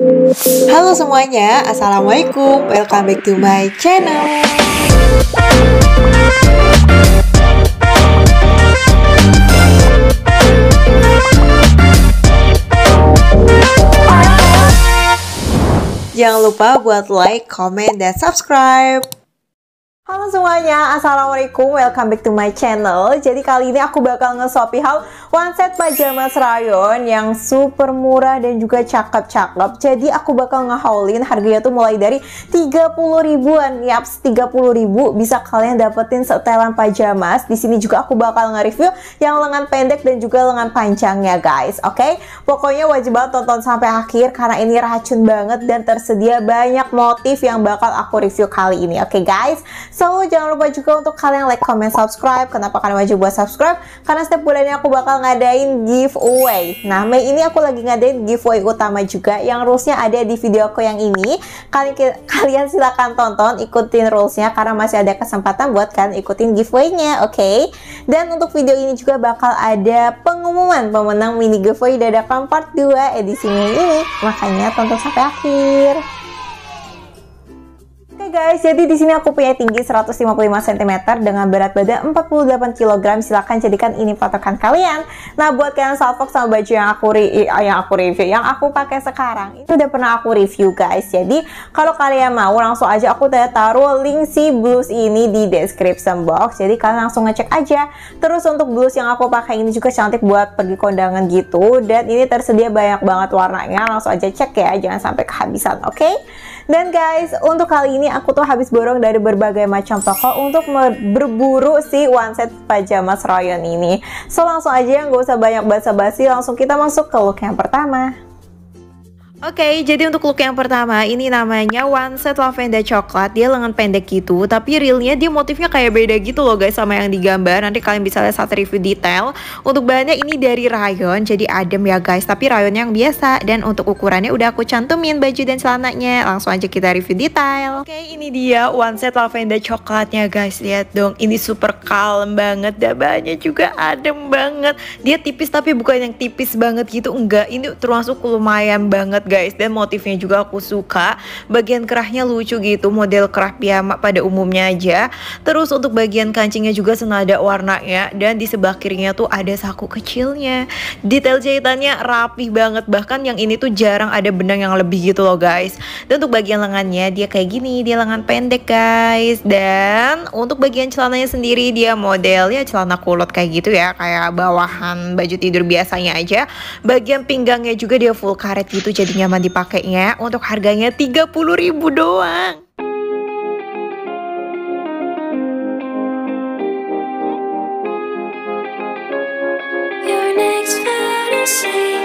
Halo semuanya, Assalamualaikum. Welcome back to my channel. Jangan lupa buat like, comment, dan subscribe. Halo semuanya, Assalamualaikum, welcome back to my channel. Jadi kali ini aku bakal nge-shopee haul one set pajamas rayon yang super murah dan juga cakep-cakep. Jadi aku bakal nge-haulin harganya tuh mulai dari 30 ribuan. Yaps, 30 ribu bisa kalian dapetin setelan pajamas. Di sini juga aku bakal nge-review yang lengan pendek dan juga lengan panjangnya guys. Oke, pokoknya wajib banget tonton sampai akhir karena ini racun banget dan tersedia banyak motif yang bakal aku review kali ini. Oke guys, so jangan lupa juga untuk kalian like, comment, subscribe. Kenapa kalian wajib buat subscribe? Karena setiap bulannya aku bakal ngadain giveaway. Nah, Mei ini aku lagi ngadain giveaway utama juga yang rulesnya ada di video aku yang ini. Kalian silahkan tonton, ikutin rulesnya karena masih ada kesempatan buat kalian ikutin giveaway-nya, oke? Dan untuk video ini juga bakal ada pengumuman pemenang mini giveaway dadakan part 2 edisinya ini. Makanya tonton sampai akhir. Oke guys, jadi di sini aku punya tinggi 155 cm dengan berat badan 48 kg. Silahkan jadikan ini patokan kalian. Nah, buat kalian salfok sama baju yang aku review, yang aku pakai sekarang, itu udah pernah aku review guys. Jadi kalau kalian mau langsung aja aku udah taruh link si blus ini di description box. Jadi kalian langsung ngecek aja. Terus untuk blus yang aku pakai ini juga cantik buat pergi kondangan gitu. Dan ini tersedia banyak banget warnanya. Langsung aja cek ya, jangan sampai kehabisan, oke? Dan guys, untuk kali ini aku tuh habis borong dari berbagai macam toko untuk berburu si one set pajamas rayon ini. So langsung aja, nggak usah banyak basa-basi, langsung kita masuk ke look yang pertama. Oke, jadi untuk look yang pertama ini namanya one set lavender coklat. Dia lengan pendek gitu, tapi realnya dia motifnya kayak beda gitu loh guys sama yang digambar. Nanti kalian bisa lihat saat review detail. Untuk bahannya ini dari rayon, jadi adem ya guys, tapi rayon yang biasa. Dan untuk ukurannya udah aku cantumin baju dan celananya. Langsung aja kita review detail. Oke, ini dia one set lavender coklatnya guys. Lihat dong, ini super kalem banget. Dan bahannya juga adem banget. Dia tipis tapi bukan yang tipis banget gitu, enggak. Ini termasuk lumayan banget guys, dan motifnya juga aku suka. Bagian kerahnya lucu gitu, model kerah piyama pada umumnya aja. Terus untuk bagian kancingnya juga senada warnanya, dan di sebelah kirinya tuh ada saku kecilnya. Detail jahitannya rapih banget, bahkan yang ini tuh jarang ada benang yang lebih gitu loh guys. Dan untuk bagian lengannya dia kayak gini, dia lengan pendek guys. Dan untuk bagian celananya sendiri dia modelnya celana kulot kayak gitu ya, kayak bawahan baju tidur biasanya aja. Bagian pinggangnya juga dia full karet gitu, jadi nyaman dipakainya. Untuk harganya 30.000 doang. Your next fantasy.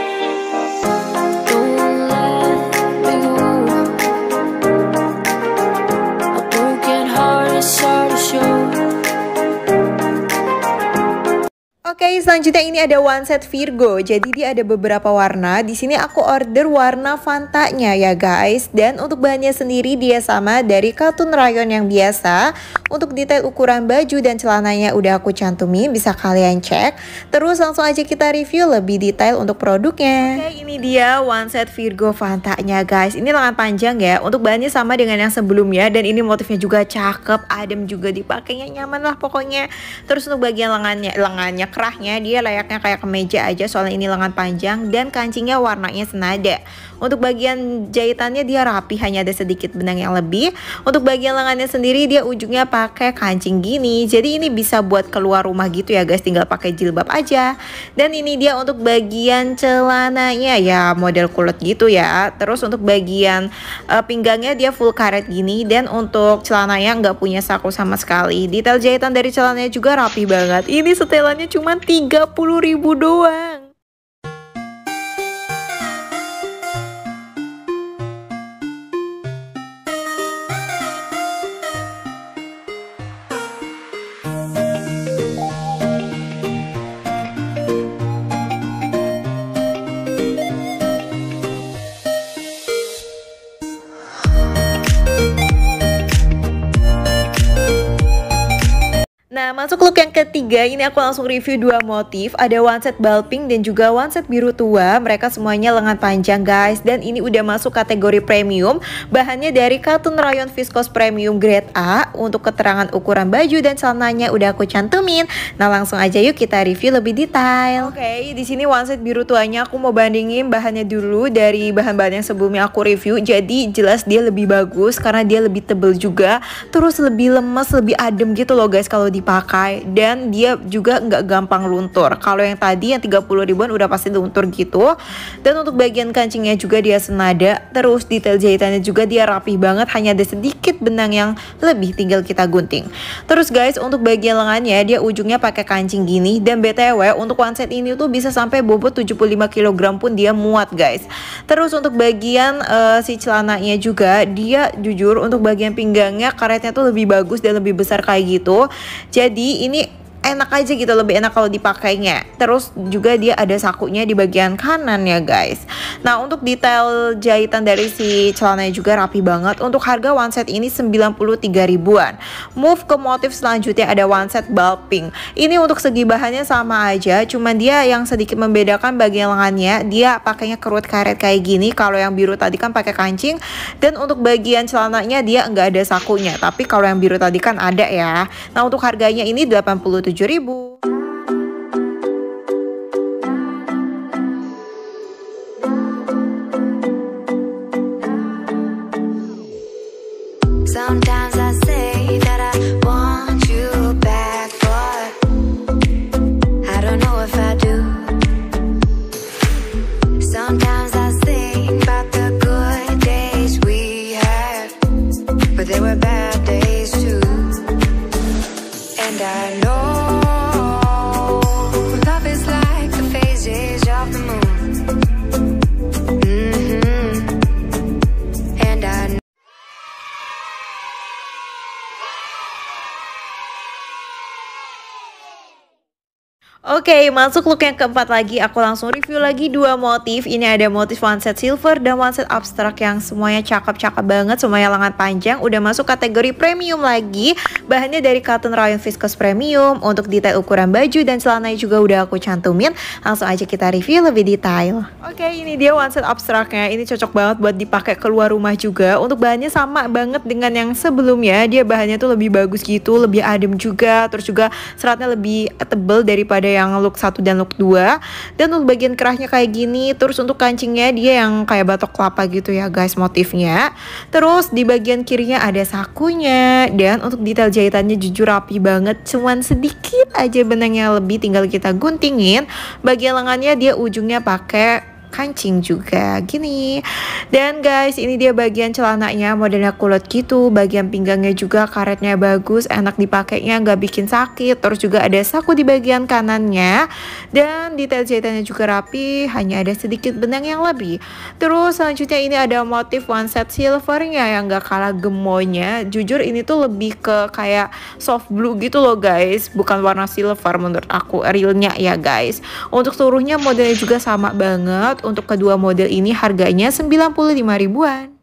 Oke, selanjutnya ini ada one set Virgo. Jadi dia ada beberapa warna. Di sini aku order warna Fantanya ya guys. Dan untuk bahannya sendiri dia sama dari katun rayon yang biasa. Untuk detail ukuran baju dan celananya udah aku cantumin, bisa kalian cek. Terus langsung aja kita review lebih detail untuk produknya. Oke, ini dia one set Virgo Fantanya guys. Ini lengan panjang ya. Untuk bahannya sama dengan yang sebelumnya, dan ini motifnya juga cakep, adem juga dipakainya, nyaman lah pokoknya. Terus untuk bagian lengannya kerahnya dia layaknya kayak kemeja aja, soalnya ini lengan panjang dan kancingnya warnanya senada. Untuk bagian jahitannya dia rapi, hanya ada sedikit benang yang lebih. Untuk bagian lengannya sendiri dia ujungnya pakai kancing gini, jadi ini bisa buat keluar rumah gitu ya guys, tinggal pakai jilbab aja. Dan ini dia untuk bagian celananya ya, model kulot gitu ya. Terus untuk bagian pinggangnya dia full karet gini, dan untuk celananya nggak punya saku sama sekali. Detail jahitan dari celananya juga rapi banget. Ini setelannya cuma 30.000 doang. Nah, Masuk look yang ketiga, ini aku langsung review dua motif. Ada one set ball pink dan juga one set biru tua. Mereka semuanya lengan panjang guys. Dan ini udah masuk kategori premium. Bahannya dari cotton rayon viscose premium grade A. Untuk keterangan ukuran baju dan celananya udah aku cantumin. Nah langsung aja yuk kita review lebih detail. Oke, di sini one set biru tuanya aku mau bandingin bahannya dulu dari bahan-bahan yang sebelumnya aku review. Jadi jelas dia lebih bagus karena dia lebih tebel juga. Terus lebih lemes, lebih adem gitu loh guys kalau dipakai. Dan dia juga nggak gampang luntur. Kalau yang tadi yang 30 ribuan udah pasti luntur gitu. Dan untuk bagian kancingnya juga dia senada. Terus detail jahitannya juga dia rapi banget. Hanya ada sedikit benang yang lebih, tinggal kita gunting. Terus guys, untuk bagian lengannya dia ujungnya pakai kancing gini. Dan BTW untuk one set ini tuh bisa sampai bobot 75 kg pun dia muat guys. Terus untuk bagian si celananya juga dia jujur untuk bagian pinggangnya karetnya tuh lebih bagus dan lebih besar kayak gitu. Jadi ini enak aja gitu, lebih enak kalau dipakainya. Terus juga dia ada sakunya di bagian kanan ya guys. Nah untuk detail jahitan dari si celananya juga rapi banget. Untuk harga one set ini 93 ribuan. Move ke motif selanjutnya, ada one set ball pink. Ini untuk segi bahannya sama aja, cuman dia yang sedikit membedakan bagian lengannya dia pakainya kerut karet kayak gini. Kalau yang biru tadi kan pakai kancing. Dan untuk bagian celananya dia nggak ada sakunya, tapi kalau yang biru tadi kan ada ya. Nah untuk harganya ini 87 ribu. Sometimes I say that I want you back, but I don't know if I do. Sometimes I think about the good days we had, but there were bad days too. And I know Oke, masuk look yang keempat lagi. Aku langsung review lagi dua motif. Ini ada motif one set silver dan one set abstrak yang semuanya cakep-cakep banget. Semuanya lengan panjang. Udah masuk kategori premium lagi. Bahannya dari cotton rayon viscose premium. Untuk detail ukuran baju dan celananya juga udah aku cantumin. Langsung aja kita review lebih detail. Oke, ini dia one set abstraknya. Ini cocok banget buat dipakai keluar rumah juga. Untuk bahannya sama banget dengan yang sebelumnya. Dia bahannya tuh lebih bagus gitu, lebih adem juga. Terus juga seratnya lebih tebel daripada yang look 1 dan look 2. Dan untuk bagian kerahnya kayak gini. Terus untuk kancingnya dia yang kayak batok kelapa gitu ya guys motifnya. Terus di bagian kirinya ada sakunya. Dan untuk detail jahitannya jujur rapi banget. Cuman sedikit aja benangnya lebih, tinggal kita guntingin. Bagian lengannya dia ujungnya pakai kancing juga gini. Dan guys, ini dia bagian celananya modelnya kulot gitu. Bagian pinggangnya juga karetnya bagus, enak dipakainya, nggak bikin sakit. Terus juga ada saku di bagian kanannya. Dan detail jahitannya juga rapi, hanya ada sedikit benang yang lebih. Terus selanjutnya ini ada motif one set silvernya yang nggak kalah gemoynya. Jujur ini tuh lebih ke kayak soft blue gitu loh guys, bukan warna silver menurut aku realnya ya guys. Untuk seluruhnya modelnya juga sama banget. Untuk kedua model ini harganya 95 ribuan.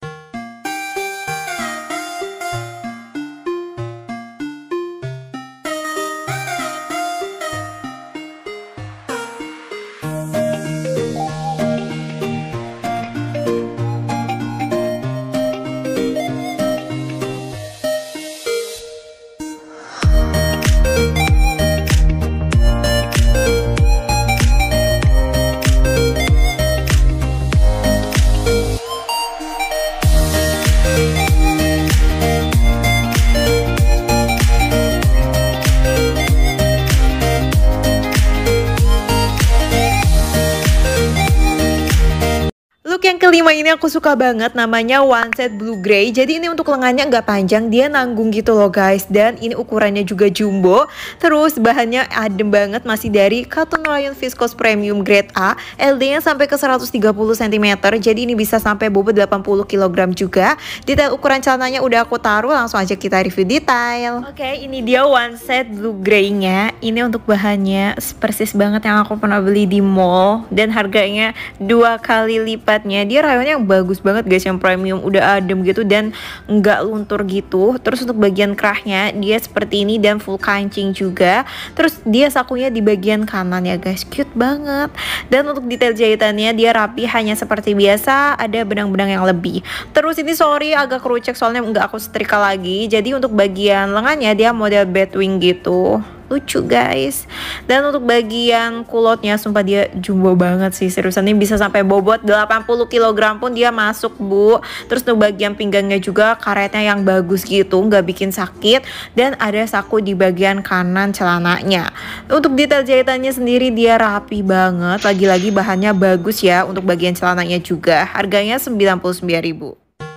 Yang kelima ini aku suka banget, namanya one set blue gray. Jadi ini untuk lengannya nggak panjang, dia nanggung gitu loh guys. Dan ini ukurannya juga jumbo. Terus bahannya adem banget, masih dari cotton rayon viscose premium grade A. LD-nya sampai ke 130 cm. Jadi ini bisa sampai bobot 80 kg juga. Detail ukuran celananya udah aku taruh, langsung aja kita review detail. Oke, ini dia one set blue gray-nya. Ini untuk bahannya persis banget yang aku pernah beli di mall. Dan harganya 2 kali lipatnya. Dia rayonnya yang bagus banget guys, yang premium, udah adem gitu dan nggak luntur gitu. Terus untuk bagian kerahnya dia seperti ini dan full kancing juga. Terus dia sakunya di bagian kanan ya guys, cute banget. Dan untuk detail jahitannya dia rapi, hanya seperti biasa, ada benang-benang yang lebih. Terus ini sorry agak kerucek soalnya nggak aku setrika lagi. Jadi untuk bagian lengannya dia model batwing gitu, lucu guys. Dan untuk bagian kulotnya sumpah dia jumbo banget sih, seriusan ini bisa sampai bobot 80 kg pun dia masuk bu. Terus untuk bagian pinggangnya juga karetnya yang bagus gitu, nggak bikin sakit. Dan ada saku di bagian kanan celananya. Untuk detail jahitannya sendiri dia rapi banget, lagi-lagi bahannya bagus ya. Untuk bagian celananya juga harganya 99.000.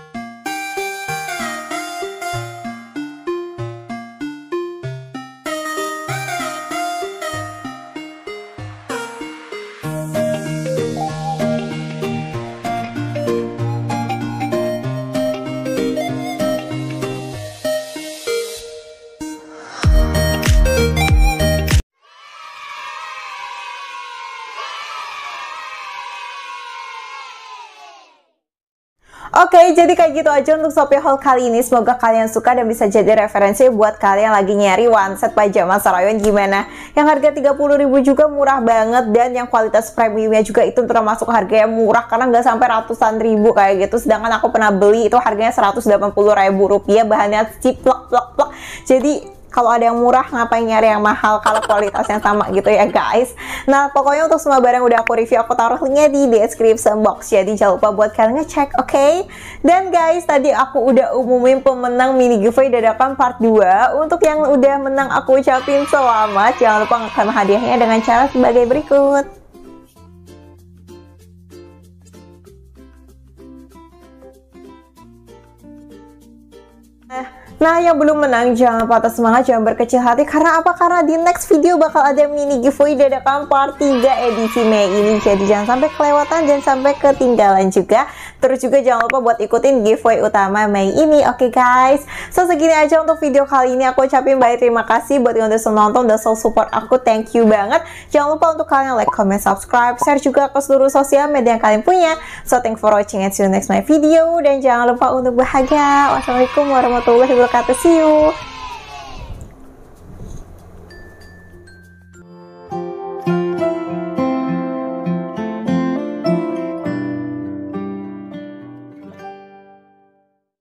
Oke, jadi kayak gitu aja untuk Shopee haul kali ini. Semoga kalian suka dan bisa jadi referensi buat kalian lagi nyari one set pajama serayon gimana. Yang harga 30.000 juga murah banget, dan yang kualitas premiumnya juga itu termasuk harga yang murah karena nggak sampai ratusan ribu kayak gitu. Sedangkan aku pernah beli itu harganya 180.000 rupiah, bahannya ciplak plak plak. Jadi kalau ada yang murah ngapain nyari yang mahal kalau kualitasnya sama gitu ya guys. Nah pokoknya untuk semua barang udah aku review, aku taruh linknya di description box, jadi jangan lupa buat kalian ngecek, oke? Dan guys tadi aku udah umumin pemenang mini giveaway dadakan part 2. Untuk yang udah menang aku ucapin selamat. Jangan lupa ngeklaim hadiahnya dengan cara sebagai berikut. Nah yang belum menang jangan patah semangat, jangan berkecil hati. Karena apa? Karena di next video bakal ada mini giveaway dadakan part 3 edisi Mei ini. Jadi jangan sampai kelewatan, jangan sampai ketinggalan juga. Terus juga jangan lupa buat ikutin giveaway utama Mei ini, oke guys? So segini aja untuk video kali ini. Aku ucapin banyak terima kasih buat yang udah nonton, udah selalu support aku, thank you banget. Jangan lupa untuk kalian like, comment, subscribe, share juga ke seluruh sosial media yang kalian punya. So thanks for watching and see you next my video. Dan jangan lupa untuk bahagia. Wassalamualaikum warahmatullahi wabarakatuh. See you.